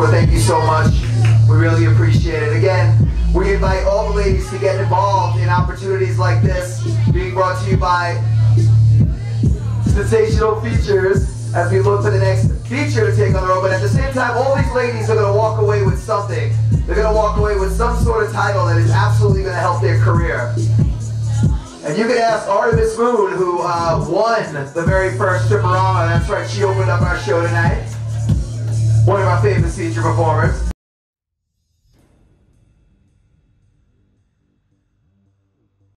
want to thank you so much. We really appreciate it. Again, we invite all the ladies to get involved in opportunities like this, being brought to you by Sensational Features, as we look for the next feature to take on the road. But at the same time, all these ladies are going to walk away with something. They're going to walk away with some sort of title that is absolutely going to help their career. And you can ask Artemis Moon, who won the very first Stripperama. That's right, she opened up our show tonight. One of our famous feature performers.